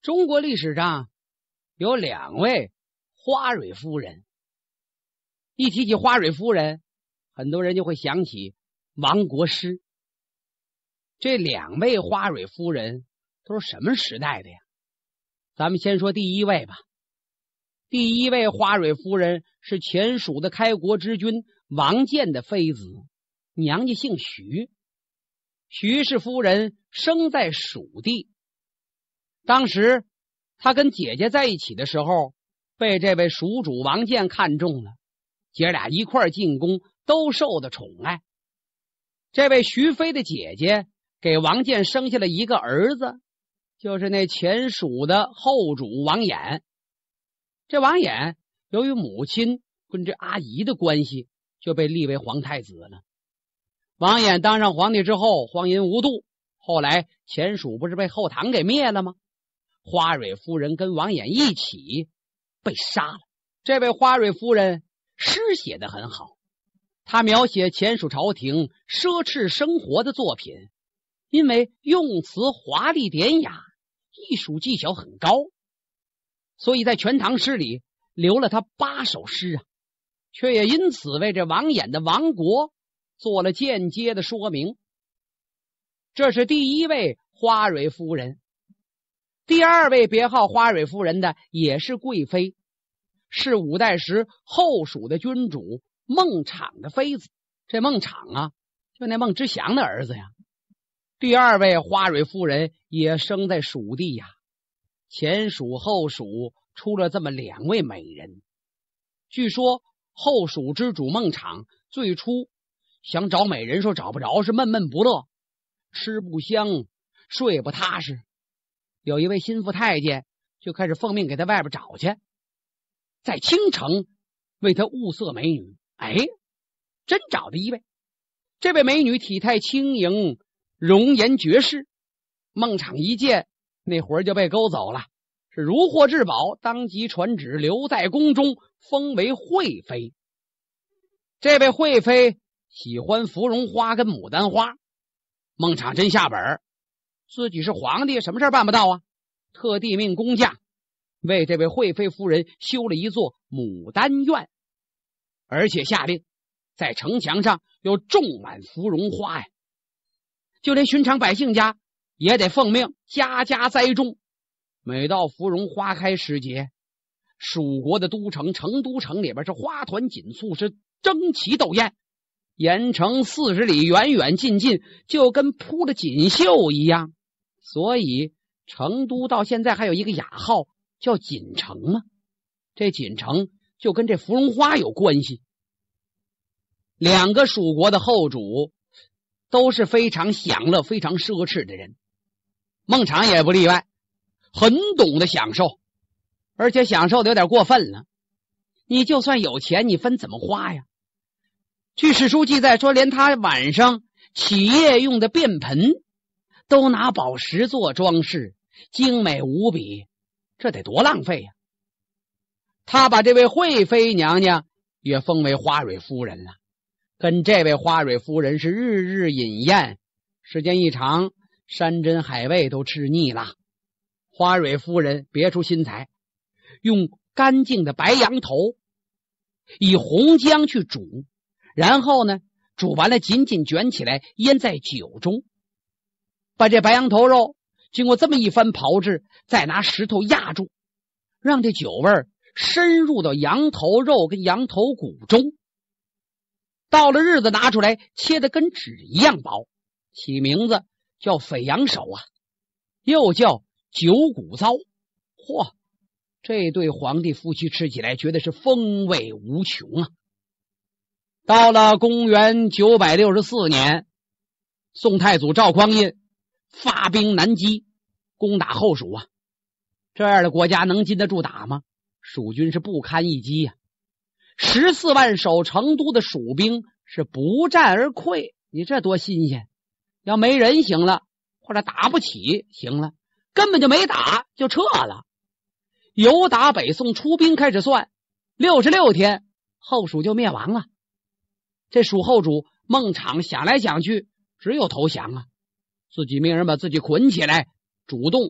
中国历史上有两位花蕊夫人。一提起花蕊夫人，很多人就会想起亡国师。这两位花蕊夫人都是什么时代的呀？咱们先说第一位吧。第一位花蕊夫人是前蜀的开国之君王建的妃子，娘家姓徐。徐氏夫人生在蜀地，当时她跟姐姐在一起的时候，被这位蜀主王建看中了，姐俩一块进宫，都受的宠爱。这位徐妃的姐姐给王建生下了一个儿子，就是那前蜀的后主王衍。这王衍由于母亲跟这阿姨的关系，就被立为皇太子了。王衍当上皇帝之后，荒淫无度，后来前蜀不是被后唐给灭了吗？花蕊夫人跟王衍一起被杀了。这位花蕊夫人诗写得很好，她描写前蜀朝廷奢侈生活的作品，因为用词华丽典雅，艺术技巧很高，所以在全唐诗里留了他8首诗啊，却也因此为这王衍的亡国做了间接的说明。这是第一位花蕊夫人。第二位别号花蕊夫人的也是贵妃，是五代时后蜀的君主孟昶的妃子。这孟昶啊，就那孟知祥的儿子呀。第二位花蕊夫人也生在蜀地呀。前蜀后蜀出了这么两位美人。据说后蜀之主孟昶最初想找美人，说找不着，是闷闷不乐，吃不香，睡不踏实。有一位心腹太监就开始奉命给他外边找去，在京城为他物色美女。真找的一位。这位美女体态轻盈，容颜绝世。孟昶一见，那会儿就被勾走了，是如获至宝，当即传旨留在宫中，封为惠妃。这位惠妃喜欢芙蓉花跟牡丹花，孟昶真下本，自己是皇帝，什么事办不到啊？特地命工匠为这位惠妃夫人修了一座牡丹院，而且下令在城墙上要种满芙蓉花呀。就连寻常百姓家也得奉命家家栽种。每到芙蓉花开时节，蜀国的都城成都城里边是花团锦簇，是争奇斗艳，沿城40里远远近近，就跟铺了锦绣一样。所以成都到现在还有一个雅号叫锦城嘛。这锦城就跟这芙蓉花有关系。两个蜀国的后主都是非常享乐非常奢侈的人，孟昶也不例外，很懂得享受，而且享受的有点过分了。你就算有钱，你分怎么花呀？据史书记载说，连他晚上起夜用的便盆都拿宝石做装饰，精美无比，这得多浪费呀！他把这位惠妃娘娘也封为花蕊夫人了，跟这位花蕊夫人是日日饮宴，时间一长，山珍海味都吃腻了。花蕊夫人别出心裁，用干净的白羊头以红姜去煮，然后呢煮完了紧紧卷起来腌在酒中，把这白羊头肉经过这么一番炮制，再拿石头压住，让这酒味深入到羊头肉跟羊头骨中。到了日子拿出来切得跟纸一样薄，起名字叫肥羊手啊，又叫九骨糟。嚯，这对皇帝夫妻吃起来觉得是风味无穷啊。到了公元964年，宋太祖赵匡胤发兵南击，攻打后蜀啊。这样的国家能经得住打吗？蜀军是不堪一击啊。14万守成都的蜀兵是不战而溃，你这多新鲜！要没人行了，或者打不起行了，根本就没打就撤了。由打北宋出兵开始算，66天后蜀就灭亡了。这蜀后主孟昶想来想去，只有投降啊，自己命人把自己捆起来，主动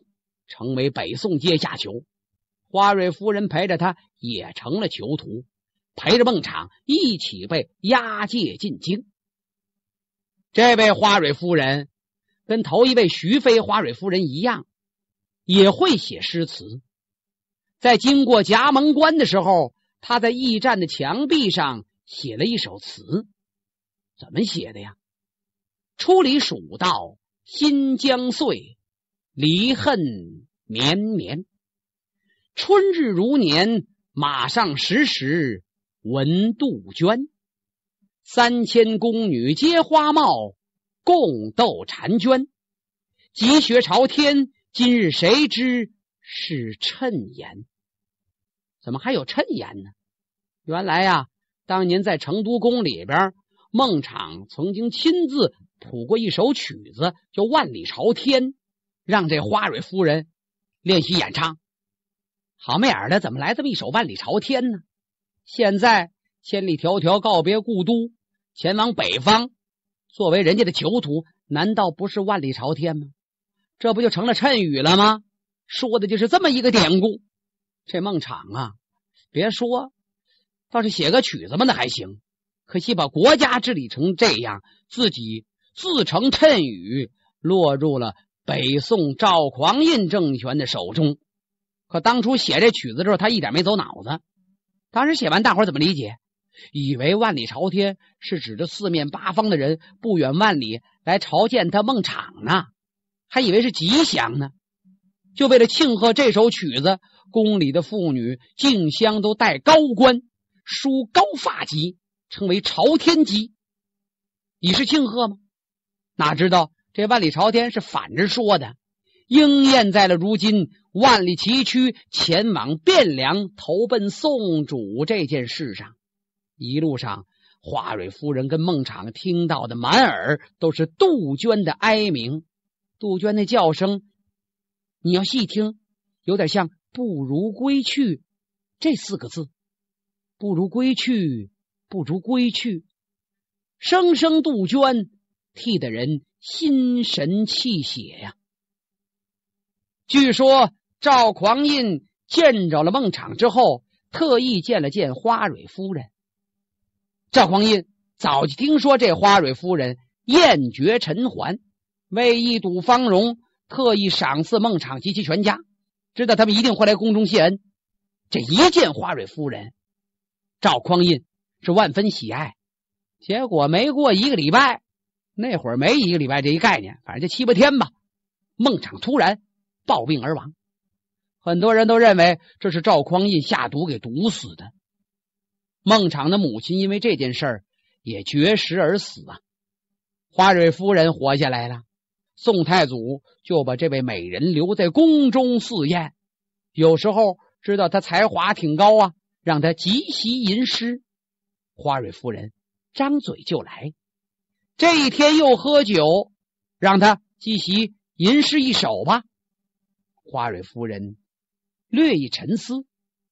成为北宋阶下囚。花蕊夫人陪着他也成了囚徒，陪着孟昶一起被押解进京。这位花蕊夫人跟头一位徐妃花蕊夫人一样，也会写诗词。在经过夹蒙关的时候，他在驿站的墙壁上写了一首词。怎么写的呀？初离蜀道新将碎，离恨绵绵。春日如年，马上时时闻杜鹃。3000宫女皆花帽，共斗婵娟。积雪朝天，今日谁知是谶言？怎么还有谶言呢？原来啊，当年在成都宫里边，孟昶曾经亲自谱过一首曲子，叫《万里朝天》，让这花蕊夫人练习演唱。好没眼的，怎么来这么一首《万里朝天》呢？现在千里迢迢告别故都，前往北方，作为人家的囚徒，难道不是万里朝天吗？这不就成了谶语了吗？说的就是这么一个典故。这孟昶啊，别说，倒是写个曲子嘛，那还行。可惜把国家治理成这样，自己自成谶语，落入了北宋赵匡胤政权的手中。可当初写这曲子的时候，他一点没走脑子。当时写完，大伙怎么理解？以为万里朝天是指着四面八方的人不远万里来朝见他孟昶呢，还以为是吉祥呢。就为了庆贺这首曲子，宫里的妇女竞相都戴高冠，梳高发髻，称为朝天髻，以示庆贺吗？哪知道这万里朝天是反着说的，应验在了如今万里崎岖前往汴梁投奔宋主这件事上。一路上，花蕊夫人跟孟昶听到的满耳都是杜鹃的哀鸣。杜鹃那叫声，你要细听，有点像不如归去这4个字。不如归去，不如归去，声声杜鹃，替得人心神气血呀。据说赵匡胤见着了孟昶之后，特意见了见花蕊夫人。赵匡胤早就听说这花蕊夫人艳绝尘寰，为一睹芳容，特意赏赐孟昶及其全家，知道他们一定会来宫中谢恩。这一见花蕊夫人，赵匡胤是万分喜爱。结果没过1个礼拜，那会儿没1个礼拜这一概念，反正就7、8天吧，孟昶突然暴病而亡。很多人都认为这是赵匡胤下毒给毒死的。孟昶的母亲因为这件事儿也绝食而死啊。花蕊夫人活下来了，宋太祖就把这位美人留在宫中饲宴，有时候知道她才华挺高啊，让她即席吟诗。花蕊夫人张嘴就来，这一天又喝酒，让她即席吟诗一首吧。花蕊夫人略一沉思，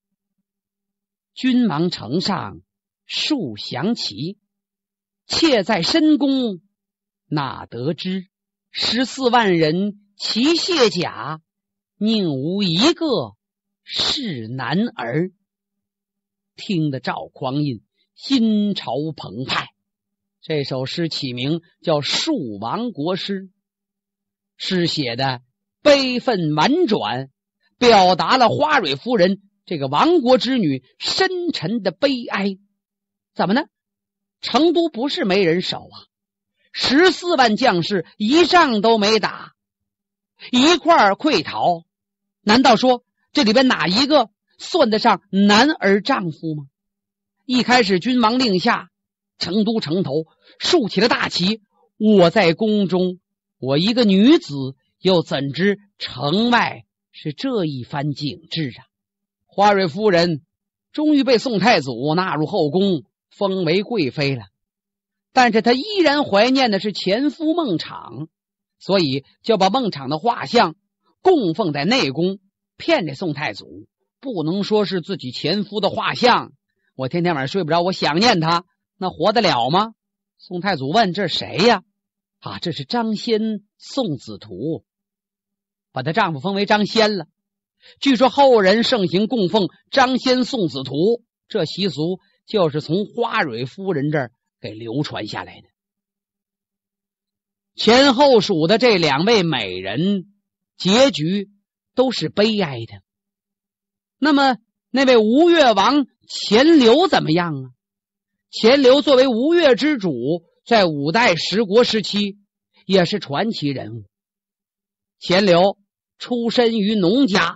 君王城上数降旗，妾在深宫哪得知？14万人齐卸甲，宁无一个是男儿。听得赵匡胤心潮澎湃。这首诗起名叫《述亡国诗》，诗写的悲愤婉转，表达了花蕊夫人这个亡国之女深沉的悲哀。怎么呢？成都不是没人守啊，14万将士一仗都没打，一块溃逃，难道说这里边哪一个算得上男儿丈夫吗？一开始君王令下，成都城头竖起了大旗，我在宫中，我一个女子又怎知城外是这一番景致啊。花蕊夫人终于被宋太祖纳入后宫，封为贵妃了，但是她依然怀念的是前夫孟昶，所以就把孟昶的画像供奉在内宫，骗这宋太祖不能说是自己前夫的画像，我天天晚上睡不着，我想念他，那活得了吗？宋太祖问，这是谁呀？这是张先宋子图。 把她丈夫封为张仙了。据说后人盛行供奉张仙送子图，这习俗就是从花蕊夫人这儿给流传下来的。前后蜀的这2位美人结局都是悲哀的。那么那位吴越王钱镠怎么样啊？钱镠作为吴越之主，在5代十国时期也是传奇人物。钱镠出身于农家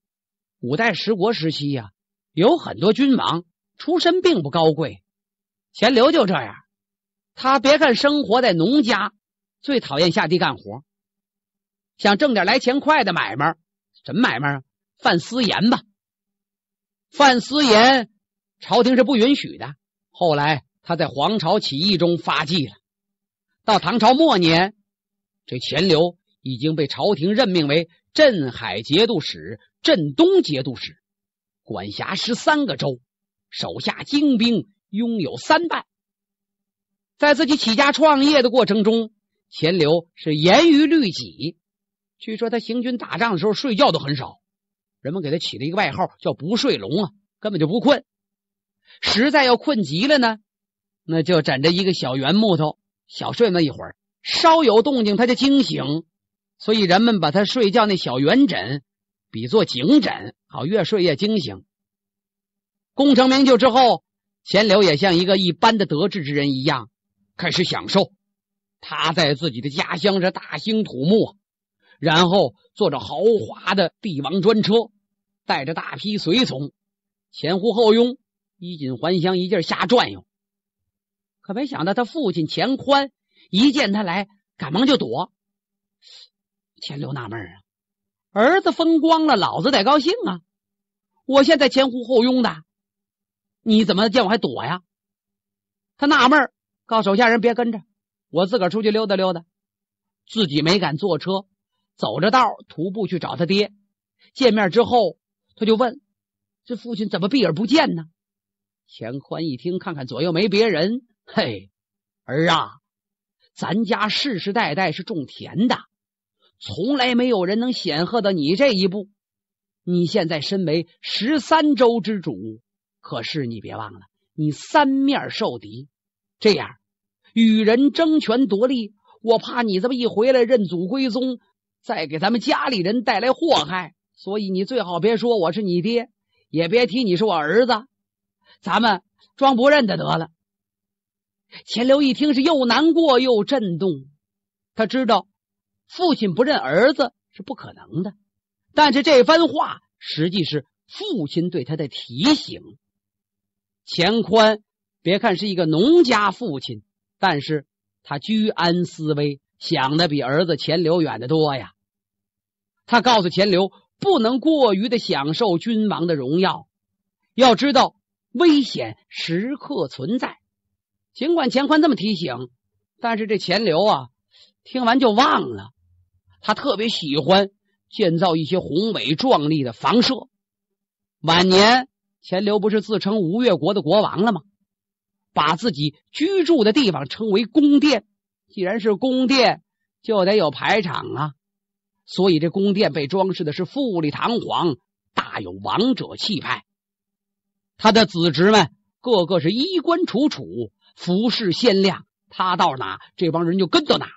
，5代十国时期呀，有很多君王出身并不高贵，钱镠就这样。他别看生活在农家，最讨厌下地干活，想挣点来钱快的买卖。什么买卖啊？贩私盐吧。贩私盐朝廷是不允许的，后来他在黄巢起义中发迹了。到唐朝末年，这钱镠已经被朝廷任命为镇海节度使、镇东节度使，管辖13个州，手下精兵拥有3万。在自己起家创业的过程中，钱镠是严于律己。据说他行军打仗的时候睡觉都很少，人们给他起了一个外号叫不睡龙啊，根本就不困。实在要困极了呢，那就枕着一个小圆木头，小睡那一会儿，稍有动静他就惊醒，所以人们把他睡觉那小圆枕比作警枕，好越睡越惊醒。功成名就之后，钱镠也像一个一般的得志之人一样开始享受。他在自己的家乡是大兴土木，然后坐着豪华的帝王专车，带着大批随从，前呼后拥，衣锦还乡，一劲儿瞎转悠。可没想到他父亲钱宽一见他来，赶忙就躲。钱镠纳闷啊，儿子风光了，老子得高兴啊！我现在前呼后拥的，你怎么见我还躲呀？他纳闷，告手下人别跟着，我自个儿出去溜达溜达。自己没敢坐车，走着道徒步去找他爹。见面之后，他就问：这父亲怎么避而不见呢？钱宽一听，看看左右没别人，嘿，儿啊，咱家世世代代是种田的，从来没有人能显赫到你这一步。你现在身为13州之主，可是你别忘了，你3面受敌，这样与人争权夺利，我怕你这么一回来认祖归宗，再给咱们家里人带来祸害，所以你最好别说我是你爹，也别提你是我儿子，咱们装不认得得了。钱镠一听是又难过又震动，他知道父亲不认儿子是不可能的，但是这番话实际是父亲对他的提醒。钱宽别看是一个农家父亲，但是他居安思危，想的比儿子钱镠远得多呀。他告诉钱镠，不能过于的享受君王的荣耀，要知道危险时刻存在。尽管钱宽这么提醒，但是这钱镠啊，听完就忘了。他特别喜欢建造一些宏伟壮丽的房舍。晚年钱镠不是自称吴越国的国王了吗？把自己居住的地方称为宫殿，既然是宫殿，就得有排场啊，所以这宫殿被装饰的是富丽堂皇，大有王者气派。他的子侄们个个是衣冠楚楚，服饰鲜亮，他到哪这帮人就跟到哪。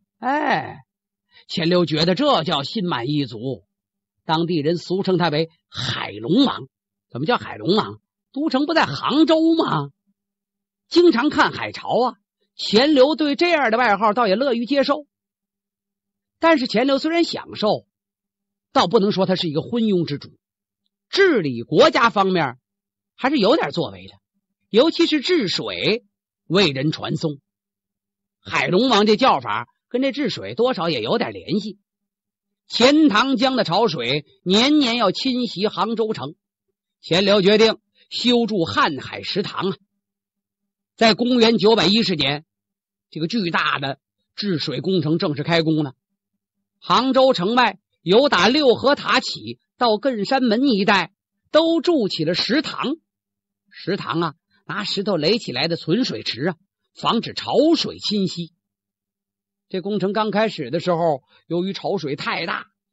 钱镠觉得这叫心满意足，当地人俗称他为海龙王。怎么叫海龙王？都城不在杭州吗？经常看海潮啊，钱镠对这样的外号倒也乐于接受。但是钱镠虽然享受，倒不能说他是一个昏庸之主，治理国家方面还是有点作为的，尤其是治水为人传颂。海龙王这叫法跟这治水多少也有点联系。钱塘江的潮水年年要侵袭杭州城，钱镠决定修筑瀚海食堂啊。在公元910年，这个巨大的治水工程正式开工了。杭州城外由打六合塔起到亘山门一带，都筑起了食堂。食堂啊，拿石头垒起来的存水池啊，防止潮水侵袭。这工程刚开始的时候，由于潮水太大，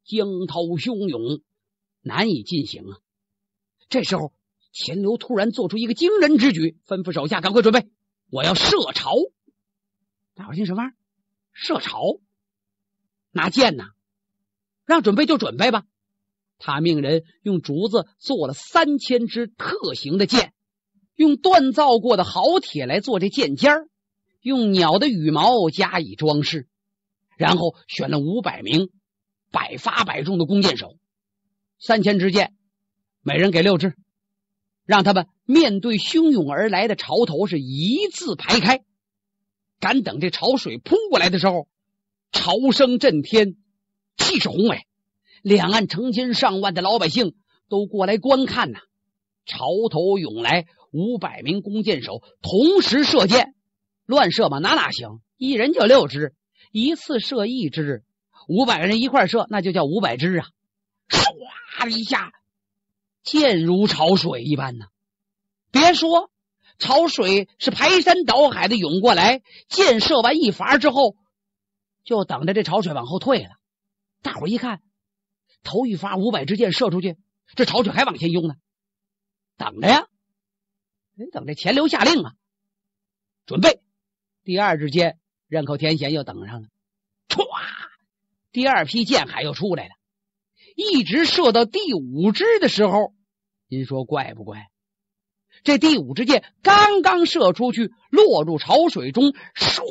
江涛汹涌，难以进行啊。这时候钱镠突然做出一个惊人之举，吩咐手下赶快准备，我要射巢。大伙听什么玩意儿？射巢？拿箭呢？让准备就准备吧。他命人用竹子做了3000支特型的箭，用锻造过的好铁来做这箭尖儿，用鸟的羽毛加以装饰，然后选了500名百发百中的弓箭手，3000支箭，每人给6支，让他们面对汹涌而来的潮头是一字排开。赶等这潮水扑过来的时候，潮声震天，气势宏伟，两岸成千上万的老百姓都过来观看呐。潮头涌来，500名弓箭手同时射箭，乱射嘛，哪行？一人就6支，一次射1支，500个人一块射，那就叫500支啊！唰一下，箭如潮水一般呢。别说潮水是排山倒海的涌过来，箭射完一发之后，就等着这潮水往后退了。大伙一看，头一发500支箭射出去，这潮水还往前涌呢，等着呀，等这钱镠下令啊，准备。第2支箭，任寇天贤又等上了，歘，第2批箭海又出来了，一直射到第5支的时候，您说怪不怪？这第5支箭刚刚射出去，落入潮水中，唰，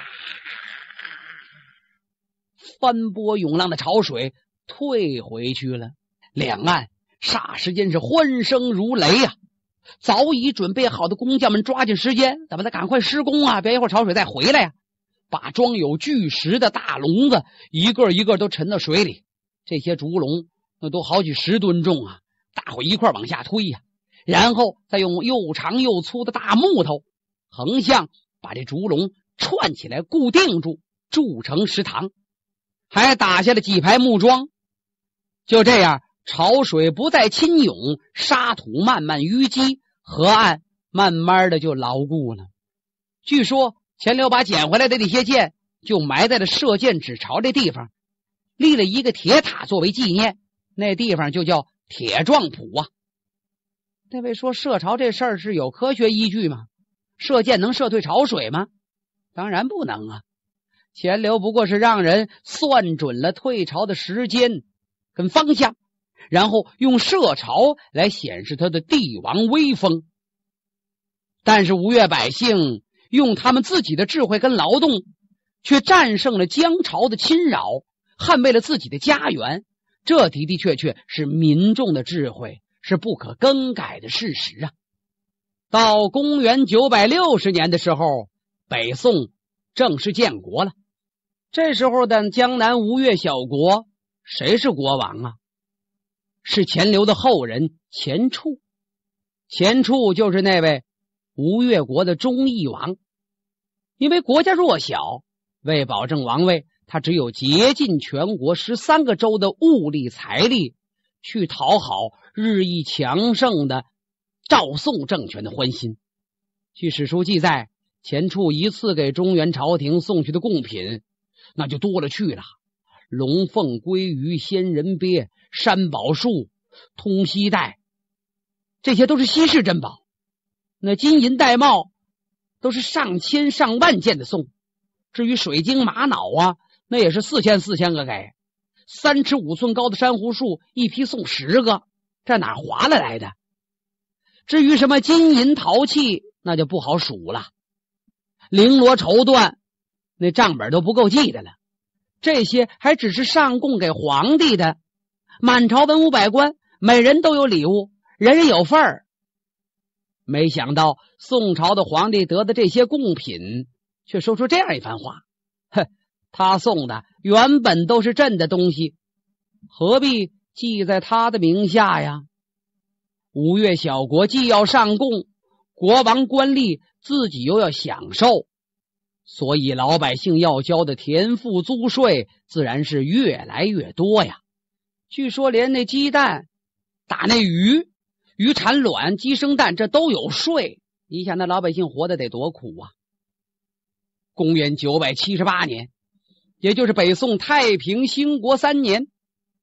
翻波涌浪的潮水退回去了。两岸霎时间是欢声如雷啊！早已准备好的工匠们抓紧时间，咱们得赶快施工啊，别一会儿潮水再回来呀！把装有巨石的大笼子一个一个都沉到水里，这些竹笼那都好几10吨重啊，大伙一块往下推呀，然后再用又长又粗的大木头横向把这竹笼串起来固定住，筑成石塘，还打下了几排木桩。就这样，潮水不再侵涌，沙土慢慢淤积，河岸慢慢的就牢固了。据说钱镠把捡回来的那些箭就埋在了射箭指巢这地方，立了一个铁塔作为纪念，那地方就叫铁壮浦啊。那位说射巢这事儿是有科学依据吗？射箭能射退潮水吗？当然不能啊。钱镠不过是让人算准了退潮的时间跟方向，然后用射巢来显示他的帝王威风。但是吴越百姓用他们自己的智慧跟劳动，却战胜了姜潮的侵扰，捍卫了自己的家园，这的的确确是民众的智慧，是不可更改的事实啊。到公元960年的时候，北宋正式建国了。这时候的江南吴越小国，谁是国王啊？是钱镠的后人钱俶。钱俶就是那位吴越国的忠义王。因为国家弱小，为保证王位，他只有竭尽全国13个州的物力财力，去讨好日益强盛的赵宋政权的欢心。据史书记载，钱俶一次给中原朝廷送去的贡品那就多了去了，龙凤鲑鱼仙人鳖山宝树通西带，这些都是稀世珍宝。那金银玳瑁都是上千上万件的送，至于水晶玛瑙啊，那也是4000个给。3尺5寸高的珊瑚树一批送10个，这哪划了来的？至于什么金银陶器，那就不好数了。绫罗绸缎，那账本都不够记的了。这些还只是上贡给皇帝的，满朝文武百官每人都有礼物，人人有份儿。没想到宋朝的皇帝得的这些贡品，却说出这样一番话：哼，他送的原本都是朕的东西，何必记在他的名下呀？吴越小国既要上贡，国王官吏自己又要享受，所以老百姓要交的田赋租税自然是越来越多呀。据说连那鸡蛋打那鱼产卵鸡生蛋，这都有税。你想那老百姓活得得多苦啊。公元978年，也就是北宋太平兴国3年，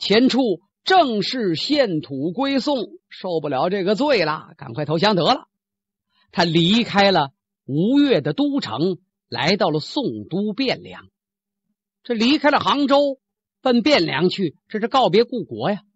钱俶正式献土归宋，受不了这个罪了，赶快投降得了。他离开了吴越的都城，来到了宋都汴梁。这离开了杭州，奔汴梁去，这是告别故国呀。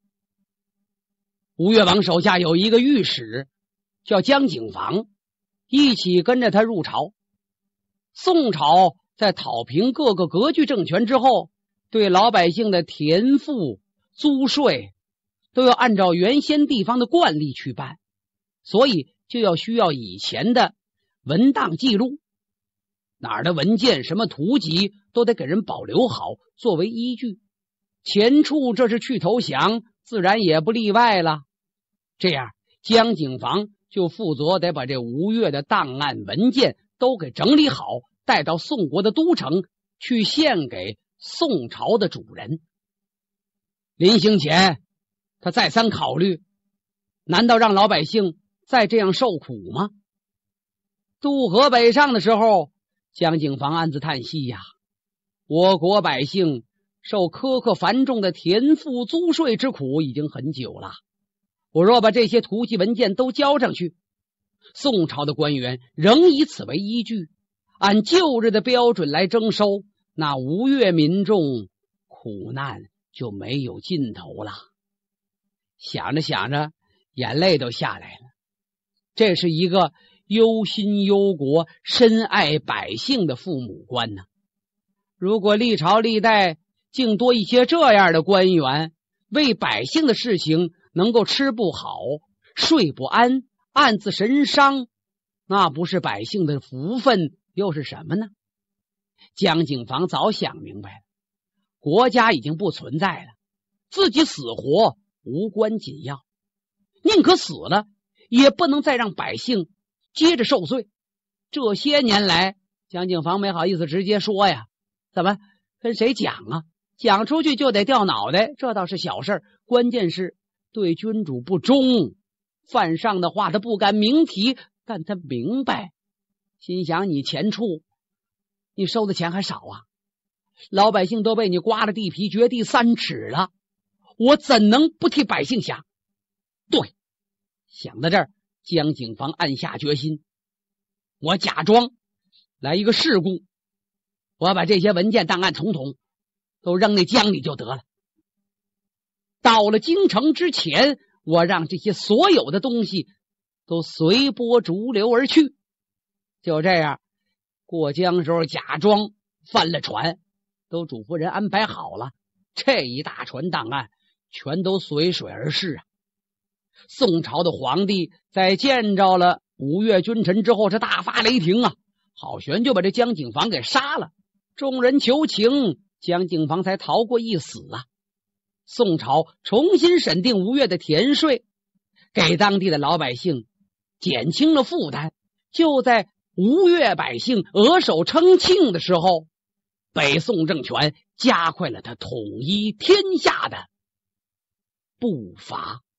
吴越王手下有一个御史叫江景房，一起跟着他入朝。宋朝在讨平各个割据政权之后，对老百姓的田赋、租税都要按照原先地方的惯例去办，所以就要需要以前的文档记录，哪儿的文件、什么图籍都得给人保留好，作为依据。钱俶这是去投降，自然也不例外了。这样江景房就负责得把这吴越的档案文件都给整理好，带到宋国的都城去献给宋朝的主人。临行前他再三考虑，难道让老百姓再这样受苦吗？渡河北上的时候，江景房暗自叹息呀，我国百姓受苛刻繁重的田赋租税之苦已经很久了，我若把这些图籍文件都交上去，宋朝的官员仍以此为依据，按旧日的标准来征收，那吴越民众苦难就没有尽头了。想着想着，眼泪都下来了。这是一个忧心忧国、深爱百姓的父母官呢。如果历朝历代竟多一些这样的官员，为百姓的事情能够吃不好、睡不安、暗自神伤，那不是百姓的福分又是什么呢？江景房早想明白了，国家已经不存在了，自己死活无关紧要，宁可死了也不能再让百姓接着受罪。这些年来，江景房没好意思直接说呀，怎么跟谁讲啊？讲出去就得掉脑袋，这倒是小事，关键是对君主不忠，犯上的话他不敢明提，但他明白，心想你钱俶，你收的钱还少啊，老百姓都被你刮了地皮，掘地3尺了，我怎能不替百姓想？对，想到这儿，江景房暗下决心，我假装来一个事故，我把这些文件档案统统都扔那江里就得了。到了京城之前，我让这些所有的东西都随波逐流而去。就这样，过江时候假装翻了船，都嘱咐人安排好了，这一大船档案全都随水而逝啊。宋朝的皇帝在见着了吴越君臣之后，是大发雷霆啊，好悬就把这江景房给杀了。众人求情，江景房才逃过一死啊。宋朝重新审定吴越的田税，给当地的老百姓减轻了负担。就在吴越百姓额手称庆的时候，北宋政权加快了他统一天下的步伐。